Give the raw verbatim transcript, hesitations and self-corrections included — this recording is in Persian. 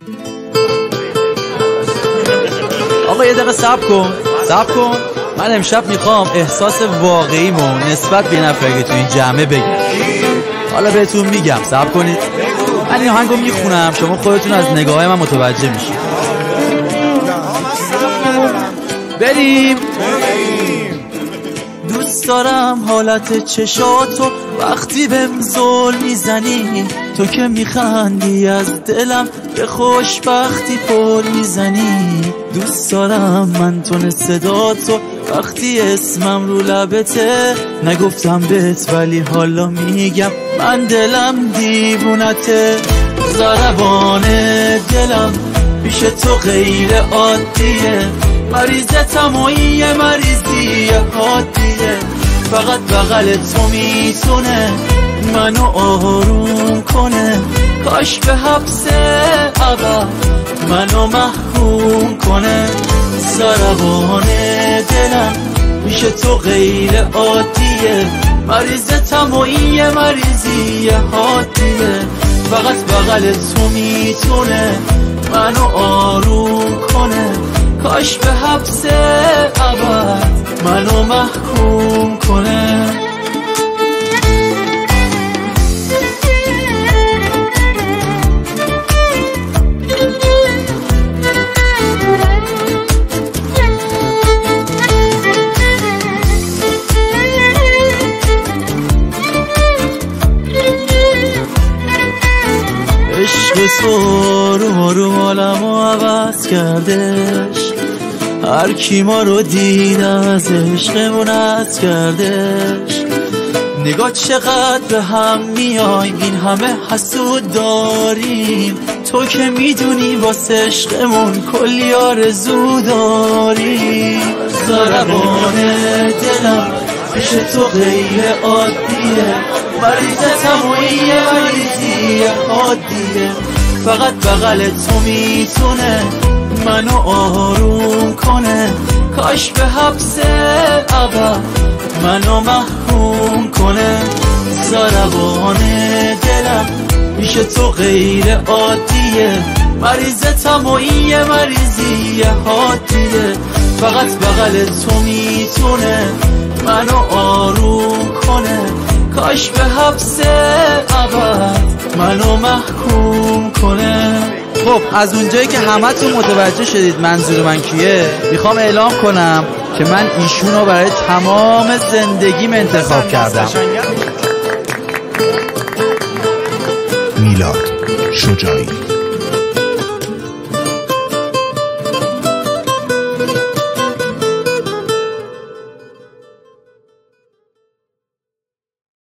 آقا یه دقیقه صبر کن صبر کن من امشب میخوام احساس واقعیمو نسبت به نفر که تو این جمعه بگم. حالا بهتون میگم صبر کنید. من این آهنگو میخونم شما خودتون از نگاه من متوجه میشید. بریم دوست دارم حالت چشاتو وقتی بهم زل میزنی، تو که میخندی از دلم به خوشبختی پر میزنی. دوست دارم من تون صداتو وقتی اسمم رو لبته، نگفتم بهت ولی حالا میگم من دلم دیوونته. ضربان دلم پیش تو غیر عادیه، مریضتم و یه مریضی عادیه. فقط بغل تو میتونه منو آروم کنه، کاش به حبس ابد منو محکوم کنه. ضربان دلم پیش تو غیر عادیه، مریضتم و یه مریضی عادیه. فقط بغل تو میتونه منو آروم کنه، کاش به حبس ابد منو محکوم کنه. عشق تو رو رو حالمو عوض کردش، هر کی ما رو دید از عشقمون از کردش. نگاه چقدر به هم میایم، این همه حسود داریم، تو که میدونی واسه عشقمون کلی آرزو داریم. ضربان دلم پیش تو غیر عادیه، مریضتم و یه مریضی عادیه. فقط بغل تو میتونه منو آروم کنه، کاش به حبس ابد منو محکوم کنه. ضربان دلم پیش تو غیر عادیه، مریضتم و یه مریضی عادیه. فقط بغل تو میتونه منو آروم کنه، کاش به حبس ابد منو محکوم کنه. خب از اونجایی که همه تو متوجه شدید منظور من کیه، میخوام اعلام کنم که من ایشونو برای تمام زندگیم انتخاب کردم. میلاد شجاعی.